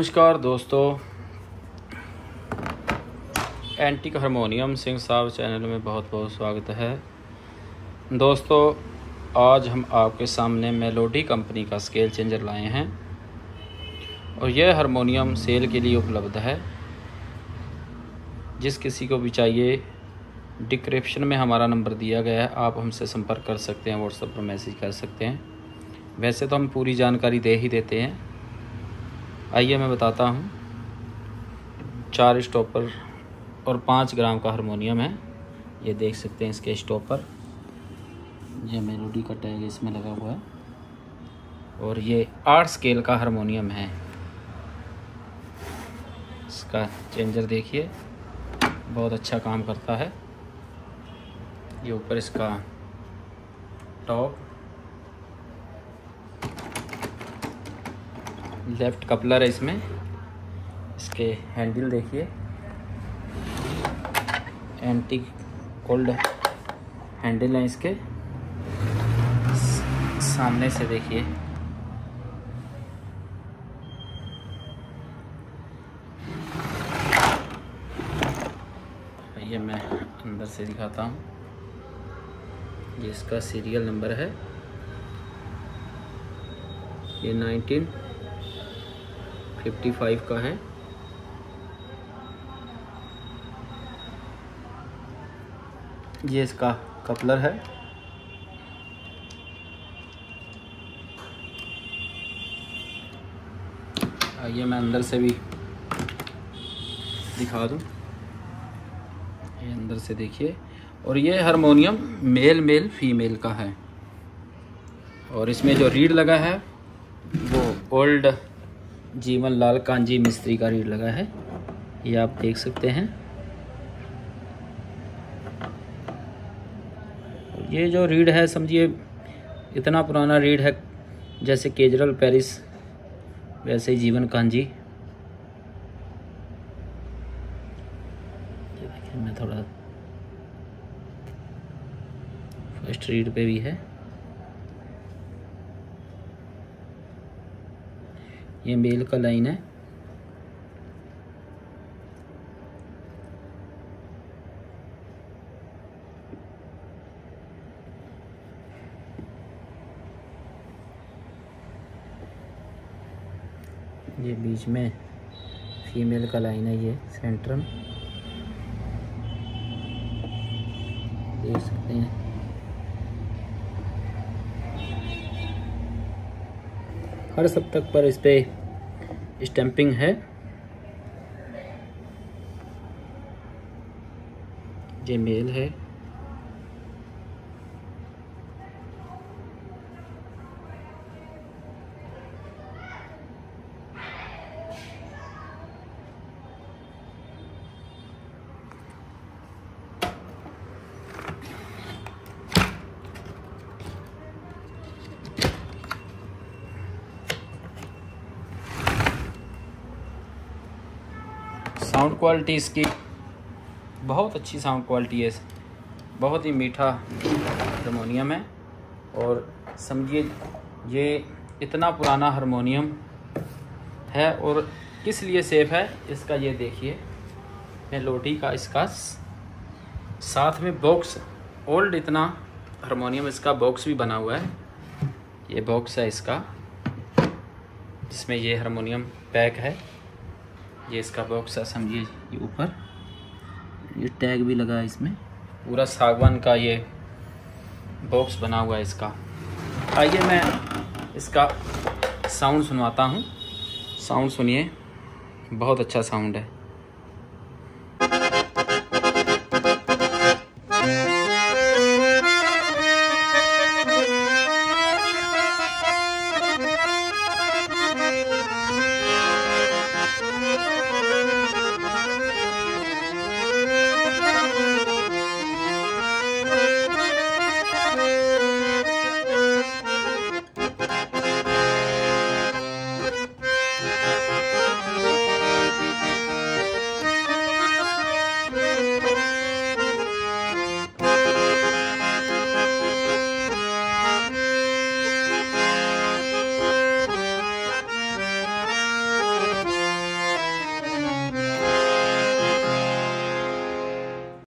नमस्कार दोस्तों, antique harmonium Singh साहब चैनल में बहुत बहुत स्वागत है। दोस्तों, आज हम आपके सामने मेलोडी कंपनी का स्केल चेंजर लाए हैं और यह हारमोनियम सेल के लिए उपलब्ध है। जिस किसी को भी चाहिए, डिस्क्रिप्शन में हमारा नंबर दिया गया है, आप हमसे संपर्क कर सकते हैं, व्हाट्सएप पर मैसेज कर सकते हैं। वैसे तो हम पूरी जानकारी दे ही देते हैं। आइए मैं बताता हूँ। 4 स्टॉपर और 5 ग्राम का हारमोनियम है। ये देख सकते हैं इसके स्टॉपर, ये मेलोडी का टैग इसमें लगा हुआ है और ये 8 स्केल का हारमोनियम है। इसका चेंजर देखिए, बहुत अच्छा काम करता है। ये ऊपर इसका टॉप, लेफ्ट कपलर है इसमें। इसके हैंडल देखिए, एंटीक गोल्ड हैंडल है इसके। सामने से देखिए, ये मैं अंदर से दिखाता हूँ। ये इसका सीरियल नंबर है, ये 1955 का है। ये इसका कपलर है। आइए मैं अंदर से भी दिखा दूं। ये अंदर से देखिए, और ये हारमोनियम मेल फीमेल का है और इसमें जो रीड लगा है वो ओल्ड जीवन लाल कांजी मिस्त्री का रीड लगा है। ये आप देख सकते हैं। ये जो रीड है, समझिए इतना पुराना रीड है जैसे केजरल पेरिस, वैसे ही जीवन कांजी। ये देखिए, मैं थोड़ा फर्स्ट रीड पे भी है। ये मेल का लाइन है। ये बीच में फीमेल का लाइन है, ये सेंटर में देख सकते हैं। हर सप्तक पर इस पे स्टैंपिंग है। ये मेल है। साउंड क्वालिटी इसकी बहुत अच्छी साउंड क्वालिटी है। बहुत ही मीठा हारमोनियम है और समझिए ये इतना पुराना हारमोनियम है और किस लिए सेफ है इसका ये देखिए। मेलोडी का इसका साथ में बॉक्स, ओल्ड इतना हारमोनियम, इसका बॉक्स भी बना हुआ है। ये बॉक्स है इसका, जिसमें ये हारमोनियम पैक है। ये इसका बॉक्स है, समझिए। ये ऊपर ये टैग भी लगा है इसमें। पूरा सागवान का ये बॉक्स बना हुआ है इसका। आइए मैं इसका साउंड सुनवाता हूँ। साउंड सुनिए, बहुत अच्छा साउंड है।